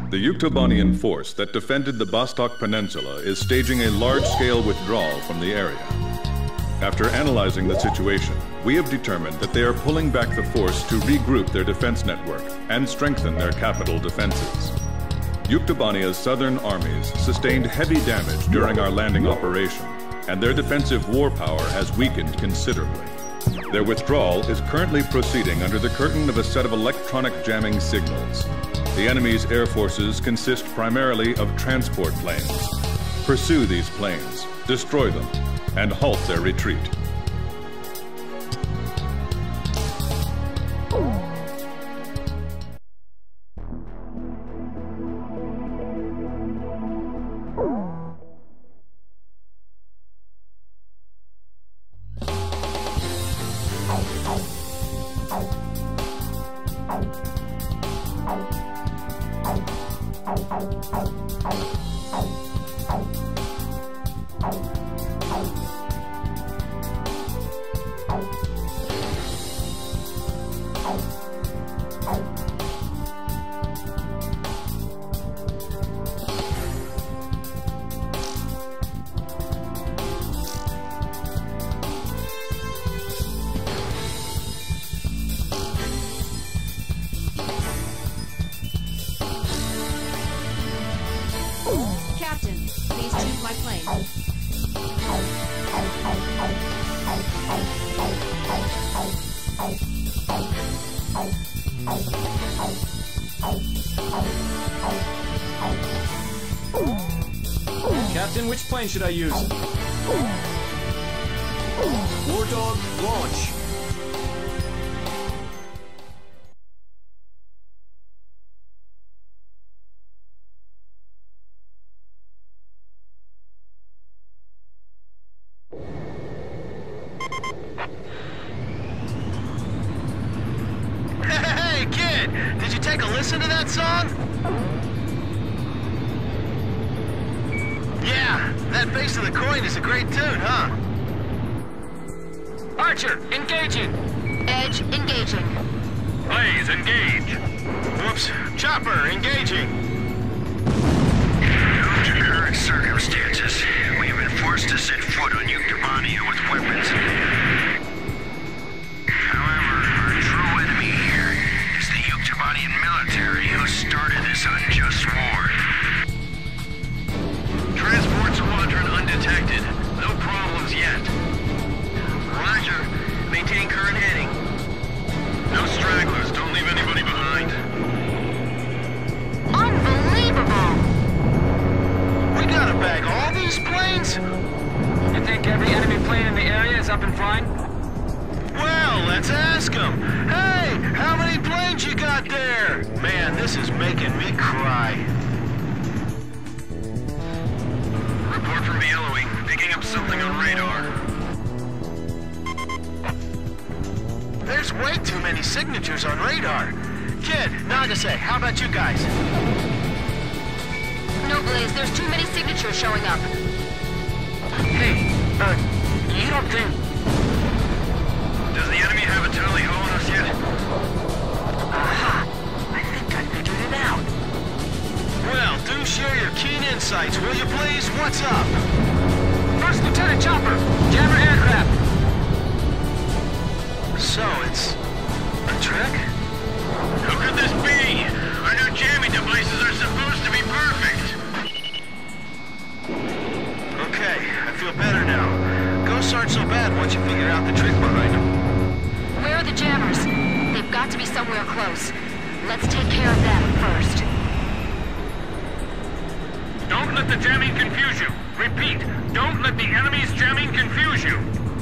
The Yuktobanian force that defended the Vostok Peninsula is staging a large-scale withdrawal from the area. After analyzing the situation, we have determined that they are pulling back the force to regroup their defense network and strengthen their capital defenses. Yuktobania's southern armies sustained heavy damage during our landing operation, and their defensive war power has weakened considerably. Their withdrawal is currently proceeding under the curtain of a set of electronic jamming signals. The enemy's air forces consist primarily of transport planes. Pursue these planes, destroy them, and halt their retreat. Captain, which plane should I use? War Dog, launch. Hey, kid! Did you take a listen to that song? Yeah, that Base of the Coin is a great tune, huh? Archer, engaging! Edge, engaging. Blaze, engage! Whoops. Chopper, engaging. Due to current circumstances, we have been forced to set foot on Yuktobania with weapons. However, our true enemy here is the Yuktobanian military who started this unjust war. Transport squadron undetected. No problems yet. Roger. Maintain current heading. No stragglers. Don't leave anybody behind. Unbelievable! We gotta bag all these planes? You think every enemy plane in the area is up and flying? Well, let's ask them. Hey, how many planes you got there? Man, this is making me cry. Report from Yellowing. Picking up something on radar. There's way too many signatures on radar. Kid, Nagase, how about you guys? No, Blaze, there's too many signatures showing up. Hey, you don't think... Does the enemy have a tally-ho on us yet? Aha! I think I figured it out. Well, do share your keen insights, will you please? What's up? First Lieutenant Chopper, jammer aircraft. So, it's... a trick? Who could this be? Our new jamming devices are supposed to be perfect. Okay, I feel better now. Ghosts aren't so bad once you figure out the trick behind them. Where are the jammers? They've got to be somewhere close. Let's take care of them first. Don't let the jamming confuse you. Repeat, don't let the enemy's jamming confuse you.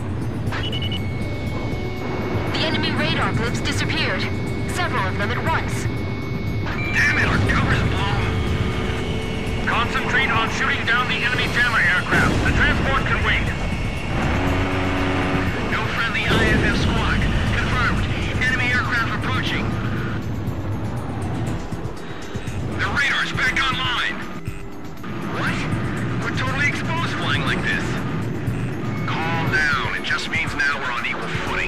The enemy radar blips disappeared. Several of them at once. Damn it, our cover's blown. Concentrate on shooting down the enemy jammer aircraft. The transport can wait. No friendly IFF squawk. Confirmed. Enemy aircraft approaching. The radar's back online. What? We're totally exposed flying like this. Calm down. It just means now we're on equal footing.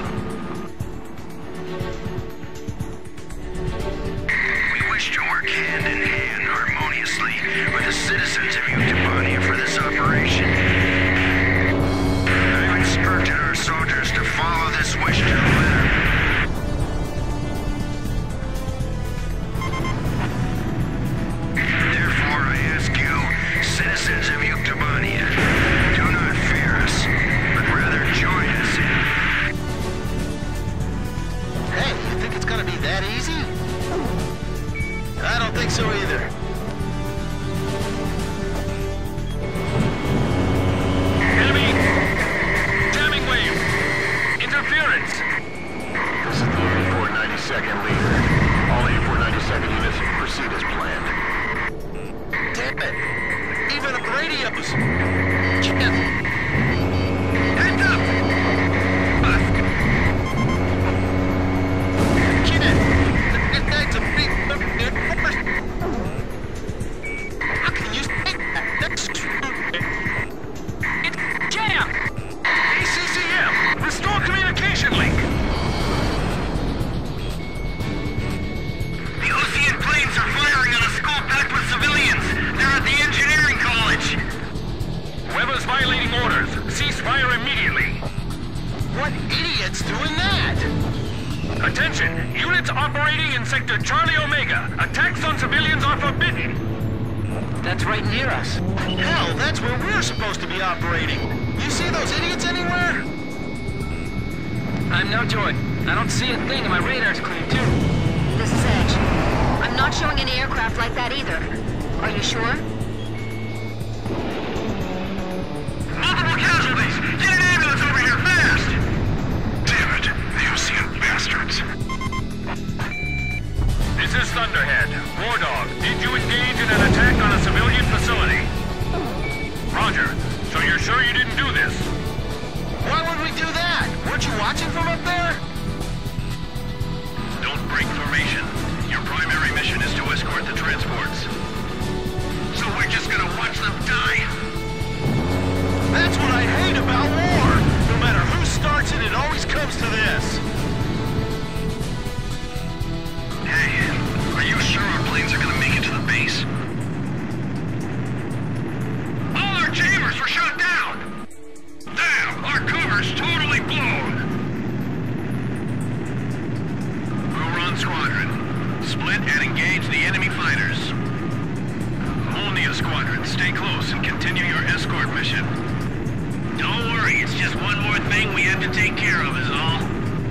We wish to work hand in hand, our Cease fire immediately. What idiot's doing that? Attention! Units operating in Sector Charlie Omega. Attacks on civilians are forbidden. That's right near us. Hell, that's where we're supposed to be operating. You see those idiots anywhere? I'm no Joy. I don't see a thing and my radar's clean too. This is Edge. I'm not showing any aircraft like that either. Are you sure? Multiple casualties! Get an ambulance over here fast! Damn it, the Osean bastards. This is Thunderhead. War Dog, did you engage in an attack on a civilian facility? Roger. So you're sure you didn't do this? Why would we do that? Weren't you watching from up there? Don't break formation. Your primary mission is to escort the transports. So we're just gonna watch them die? That's what I hate about war! No matter who starts it, it always comes to this. Hey, are you sure our planes are gonna make it to the base? All our chambers were shot down! Damn, our cover's totally blown! Huron Squadron, split and engage the enemy fighters. Molnia Squadron, stay close and continue your escort mission. Don't worry, it's just one more thing we have to take care of is all.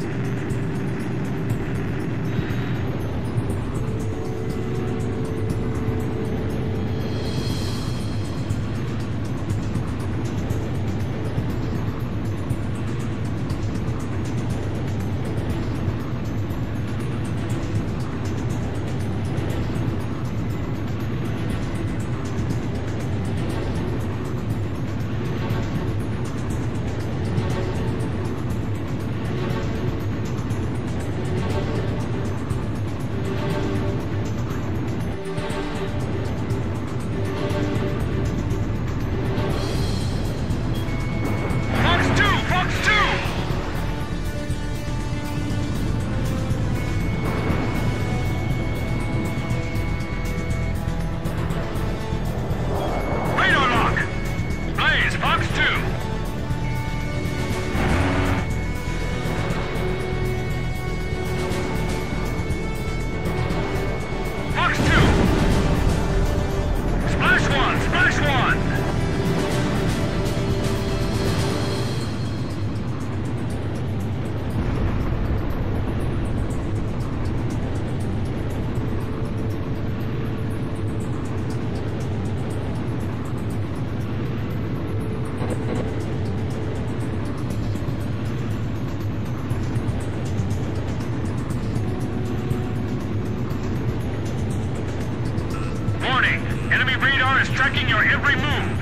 Tracking your every move.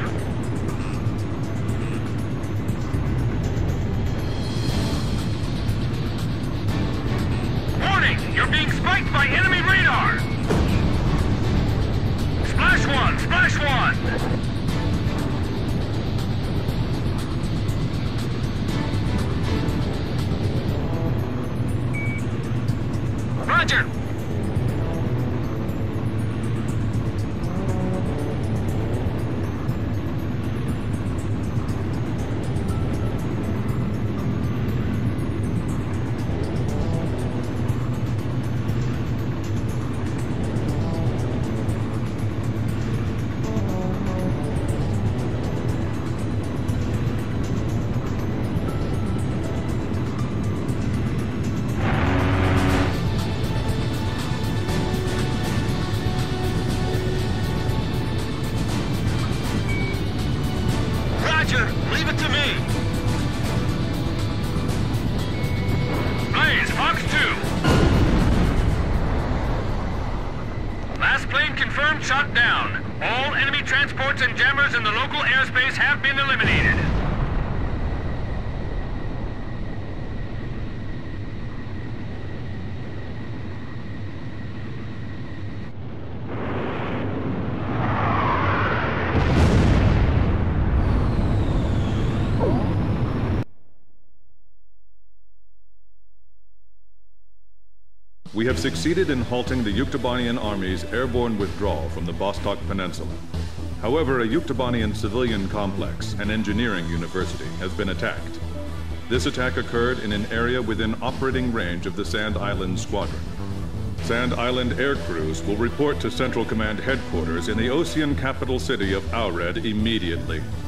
Warning! You're being spiked by enemy radar! Splash one! Splash one! Roger! Leave it to me! Blaze, Fox 2! Last plane confirmed shot down. All enemy transports and jammers in the local airspace have been eliminated. We have succeeded in halting the Yuktobanian army's airborne withdrawal from the Vostok Peninsula. However, a Yuktobanian civilian complex and engineering university has been attacked. This attack occurred in an area within operating range of the Sand Island Squadron. Sand Island air crews will report to Central Command headquarters in the Osean capital city of Aured immediately.